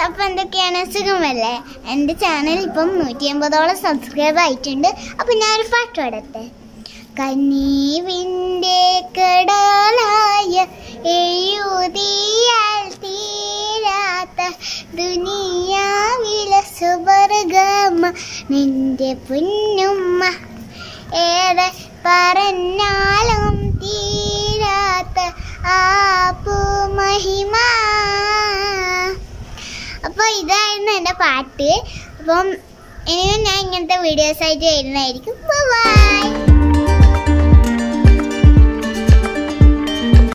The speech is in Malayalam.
അപ്പോൾ എന്തൊക്കെയാണ് സുഖമല്ലേ? എൻ്റെ ചാനൽ ഇപ്പം 180ഓളം സബ്സ്ക്രൈബ് ആയിട്ടുണ്ട്. അപ്പോൾ ഞാനൊരു പാട്ട് പാടട്ടെ. കനീവിൻ്റെ കടലായ എഴുതിയാൽ തീരാത്ത ദുനിയാവിലെ സുവർഗമ നിന്റെ പൊന്നുമ്മ, ഏറെ പറഞ്ഞാലും തീരാത്ത ആപ്പു മഹിമ. അപ്പോൾ ഇതായിരുന്നു എൻ്റെ പാട്ട്. അപ്പം ഇനിയും ഞാൻ ഇങ്ങനത്തെ വീഡിയോസായിട്ട് വരുന്നതായിരിക്കും. ബൈ.